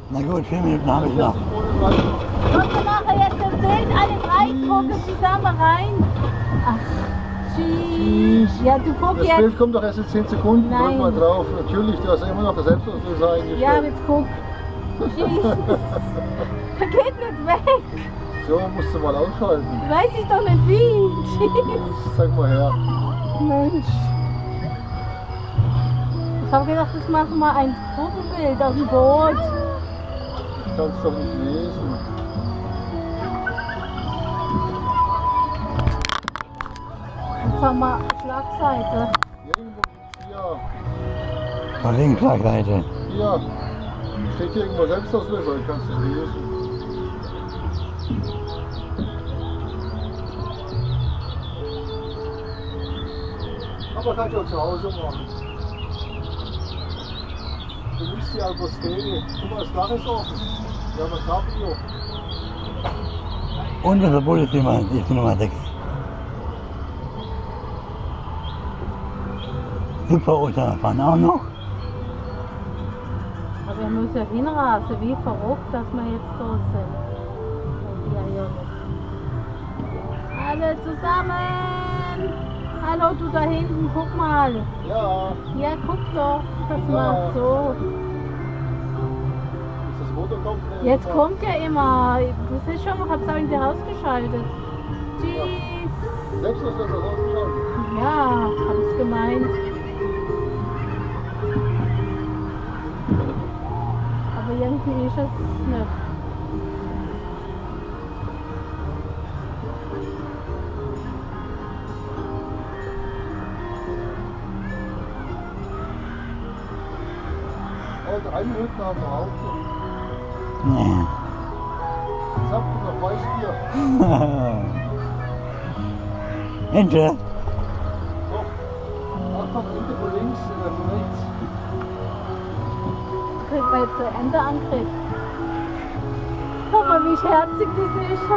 Na gut, 4 Minuten habe ich noch. Und wir machen jetzt ein Bild, alle 3 gucken zusammen rein. Ach, tschüss. Ja, du guck Das jetzt. Bild kommt doch erst in 10 Sekunden. Nein. Drück mal drauf. Natürlich, du hast ja immer noch das Selbstauslöser eingestellt. Ja, jetzt guck. Tschüss. Er geht nicht weg. So, musst du mal ausschalten. Weiß ich doch nicht wie. Tschüss. Sag mal her. Mensch. Ich habe gedacht, ich mache mal ein Gruppenbild auf dem Boot. Ich kann es doch nicht lesen. Jetzt haben wir Schlagseite. Irgendwo hier. Von links Schlagseite. Hier. Steht hier irgendwo Selbstauslöser, ich kann es nicht lesen. Aber kann ich auch zu Hause machen. Du liest die Albostene. Guck mal, das Dach ist offen. Wir haben ein Cabrio. Und unser Boot ist die Nummer 6. Super Osterfahren auch noch. Aber er muss ja hinrasen, wie verrückt, dass wir jetzt da sind. Ja, ja, nicht. Alle zusammen! Hallo, du da hinten, guck mal. Ja. Ja, guck doch, das Ja. macht so. Ist das Motor kommt? Jetzt kommt ja immer, das ist schon, ich hab's auch wieder ausgeschaltet. Tschüss. Selbstauslöser ausgeschaltet. Ja, hab's gemeint. Aber irgendwie ist es nicht. Oh, 3 Minuten haben wir auch schon. Nee. Zapfen noch Weißbier. Ente. Doch. Achtung, Ente von links, von rechts. Kriegt man jetzt ein Ende angekriegt. Guck mal, wie herzig das ist.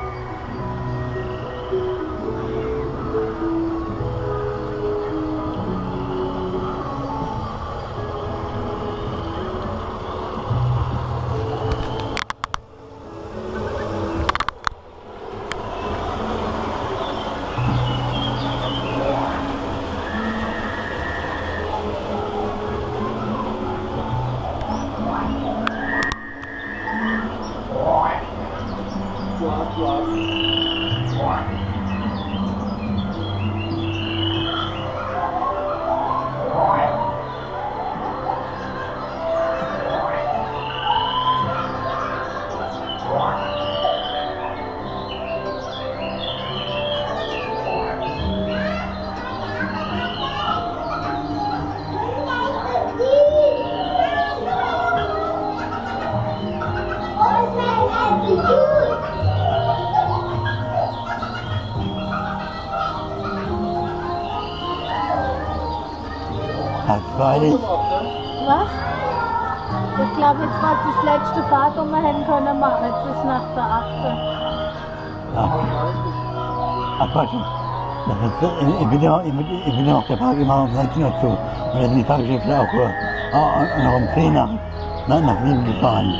Freilich. Was? Ich glaube, jetzt war das letzte Fahrt, die wir hätten können machen. Jetzt ist nach der 8. Ja. Ach Quatsch. Ich bin ja auf der Park immer um 19 Uhr zu. Und da sind die Fahrgeschäfte auch noch um 10 nach 7 gefahren.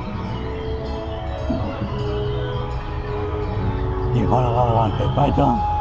Die Fahrerei fährt weiter.